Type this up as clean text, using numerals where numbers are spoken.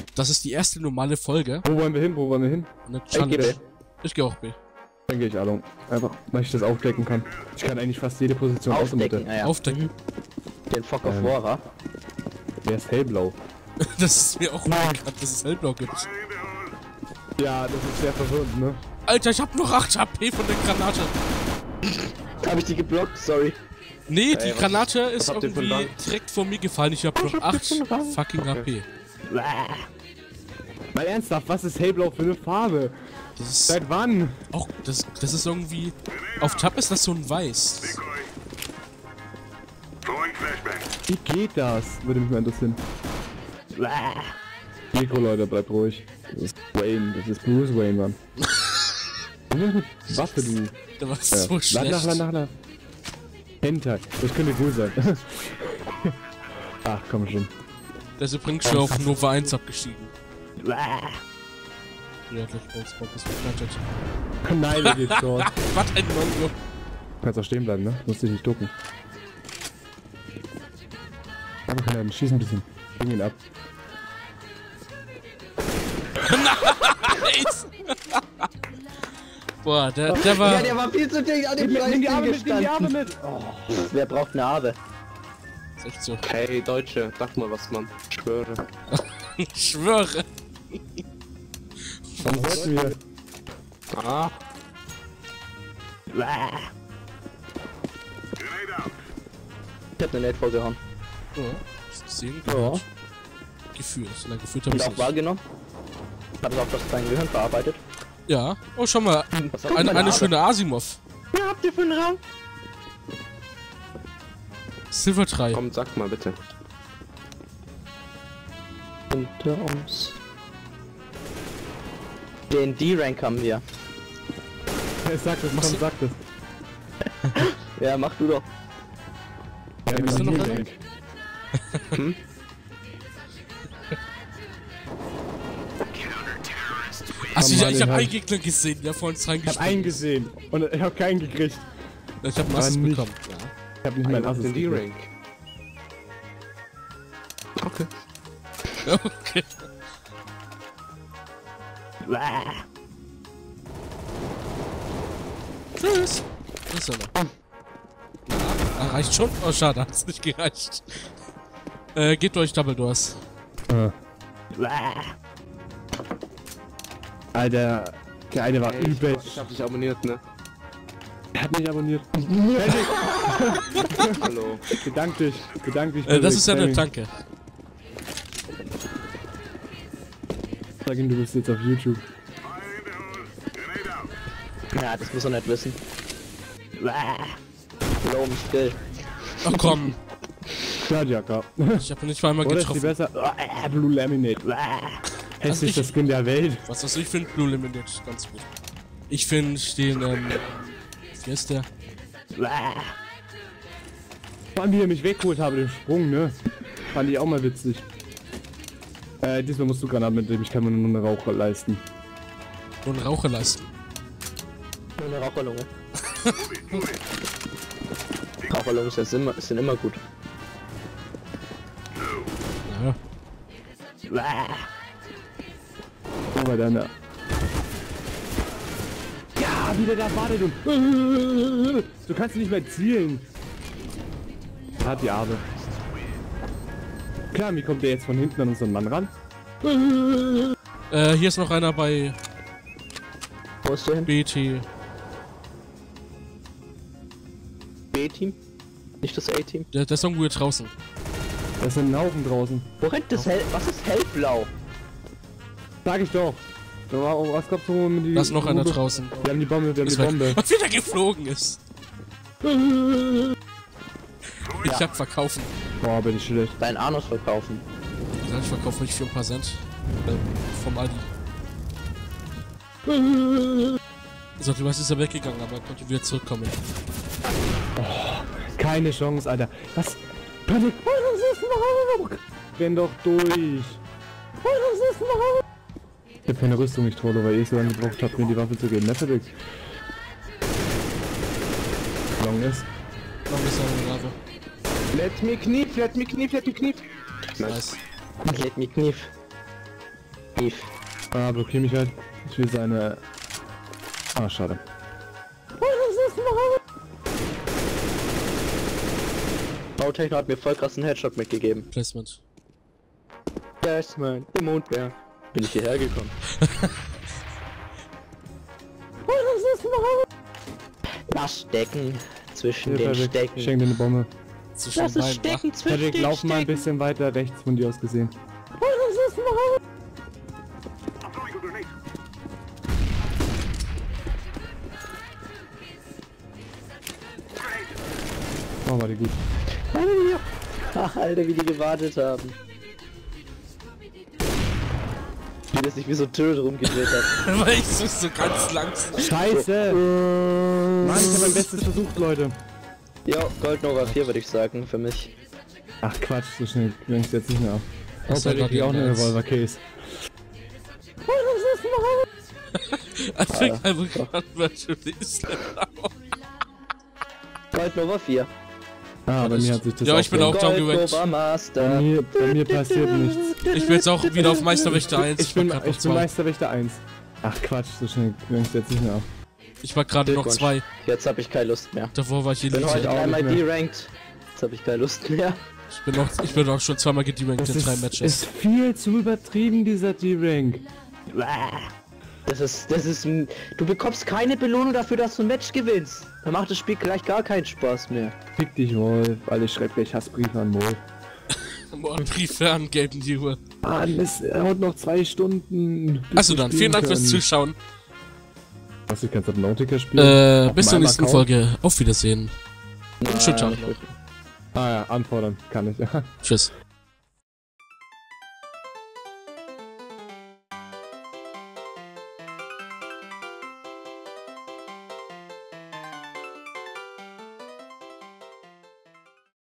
Das ist die erste normale Folge. Wo wollen wir hin? Wo wollen wir hin? Eine Challenge. Ich gehe auch B. Dann gehe ich A Long. Einfach, weil ich das aufdecken kann. Ich kann eigentlich fast jede Position außer Mitte. Aufdecken, ja. Aufdecken. Den Fock of War. Wer ist hellblau? Das ist mir auch unbekannt, dass es hellblau gibt. Ja, das ist sehr verwirrend, ne? Alter, ich hab noch 8 HP von der Granate. Habe ich die geblockt? Sorry. Nee, die Granate ist habt ihr für irgendwie einen direkt vor mir gefallen. Ich hab noch 8 fucking HP. Mal ernsthaft, was ist hellblau für eine Farbe? Das ist Seit wann? auch, das ist irgendwie... Auf Tab ist das so ein Weiß. Wie geht das? Würde mich mal interessieren. Mikro, Leute, bleibt ruhig. Das ist Wayne, das ist Bruce Wayne, Mann. Waffe, du. Der war so schlecht. Lach. Hentai, das könnte gut sein. Ach, komm schon. Der ist übrigens schon auf Nova 1 abgestiegen. Ja, gleich bei uns ist geflattert. Nein, der geht schon. Was ein Mongo. Du kannst auch stehen bleiben, ne? Du musst dich nicht ducken. Aber kann er schießen ein bisschen. Bring ihn ab. Nice! Boah, der war... Ja, der war viel zu dicht an dem Nimm die Arme mit, nimm die Arme gestanden. mit! Oh. Wer braucht eine Arme? Ist echt so. Hey, Deutsche, sag mal was, Mann. Ich schwöre. Ich schwöre. Warum sollten wir? Ah, Ich hab eine Net vorgehauen. Ja, gesehen, Ja. gehört. Gefühlt. Und dann gefühlt hab Und ich's auch nicht. wahrgenommen. Hat es auch das dein Gehirn verarbeitet. Ja. Oh, schau mal. Was habt ihr Eine Arme? schöne Asimov. Was habt ihr für einen Raum? Silver 3. komm, sag mal bitte. Unter uns. Den D-Rank haben wir. Er sagt es, Machst komm, du- sagt es. Ja, mach du doch. Ja, bist du noch dran? Achso, Komm, ich Mann, hab den einen Gegner gesehen, der vor uns Ich hab reingespielt einen ist. gesehen und ich hab keinen gekriegt. Ich hab einen Aber Assist nicht. bekommen. Ich hab nicht meinen Assist Den gekriegt. D-Rank. Okay. Ja. Okay. Tschüss. Das ist er noch. Ah, reicht schon? Oh, schade, hat's nicht gereicht. Gebt euch Double Doors. Alter, der eine war Hey, übel. ich hab dich abonniert, ne? Er hat mich abonniert. Hallo. Bedank dich. Das ist ja eine Dank. Danke. Sag ihm, du bist jetzt auf YouTube. Ja, das muss er nicht wissen. Low mich still. Ach komm, Stadjaka. ich habe nicht mal einmal Oder ist die getroffen. besser? Blue Laminate. Hässlichster Skin der Welt. Was ich finde, Blue Limited ganz gut. Ich finde den, wie heißt der? Vor allem, wie er mich weggeholt habe, den Sprung, ne? Fand ich auch mal witzig. Diesmal musst du Granaten mitnehmen, ich kann mir nur eine Raucher leisten. Nur einen Raucher leisten. Nur eine Raucherlunge. Raucherlungen sind immer gut. Ja. Aber dann. Ja, wieder da wartet und. Du kannst nicht mehr zielen. Hat die Arme. Klar, wie kommt der jetzt von hinten an unseren Mann ran? Hier ist noch einer bei Wo ist du hin? BT. B-Team? Nicht das A-Team? Der ist irgendwo hier draußen. Da ist ein Haufen draußen. Wo rennt das hell? Was ist hellblau? Sag ich doch. Da war auch, was gab's so mit die. Da ist noch einer draußen. Wir haben die Bombe, wir haben die Ist weg. Bombe. Was wieder geflogen ist. Ich hab verkaufen. Boah, bin ich schlecht. Dein Anus verkaufen. Ich verkaufe mich für ein paar Cent. Vom Aldi. So, du weißt, ist er weggegangen, aber er konnte wieder zurückkommen. Keine Chance, Alter. Was? Panik. Renn doch durch. Ich hab keine Rüstung, ich trolle, weil ich so lange gebraucht hab, mir die Waffe zu geben. Netflix. Long ist. Noch ein bisschen Lava. Let me knief, let me knief, let me knief. Nice. Let me knief. Ah, blockier mich halt. Ich will seine... Ah, schade. Bautechno hat mir voll krassen Headshot mitgegeben. Placement. Yes, man, der Mondbär. Bin ich hierher gekommen. Lass stecken zwischen den Ich Stecken. schenke dir eine Bombe. Zwischen Lass es beiden, stecken zwischen Patrick, den lauf mal ein Stecken. bisschen weiter rechts von dir aus gesehen. Oh, war die gut. Ach, Alter, wie die gewartet haben. Wie das sich wie so ein Turret rumgedreht hat. Weil ich so ganz langsam. Scheiße! Mann, ich hab mein Bestes versucht, Leute. Ja, Gold Nova 4 würde ich sagen, für mich. Ach Quatsch, so schnell längst jetzt nicht mehr auf. Oh, Das war Patrick, gerade auch eine eins. Revolver-Case. I think I will virtually Gold Nova 4. Ah, bei mir hat sich das Ja, ich bin auch down Gold gerankt. Nova Bei Master. mir passiert nichts. Ich bin jetzt auch wieder auf Meisterwächter 1. Ich bin war grad noch zwei. Meisterwächter 1. Ach Quatsch, so schnell längst jetzt nicht mehr auf. Ich war gerade noch Glückwunsch. 2. Jetzt habe ich keine Lust mehr. Davor war ich Ich bin Elite. heute auch einmal nicht mehr. D-ranked. Jetzt habe ich keine Lust mehr. Ich bin auch schon zweimal gederankt in 3 Matches. ist viel zu übertrieben, dieser D-Rank. Das ist ein... Du bekommst keine Belohnung dafür, dass du ein Match gewinnst. Dann macht das Spiel gleich gar keinen Spaß mehr. Fick dich, Wolf, weil ich schreibe gleich Hassbriefe an Wolf. Briefe an gelben die Uhr. Mann, es dauert noch 2 Stunden. bis Achso wir dann, spielen vielen Dank fürs können. Zuschauen. Was, du kannst Subnautica spielen? Auf Bis zur meinem nächsten Account? Folge. Auf Wiedersehen. Und schönen Tag noch. Ah ja, anfordern kann ich. Tschüss.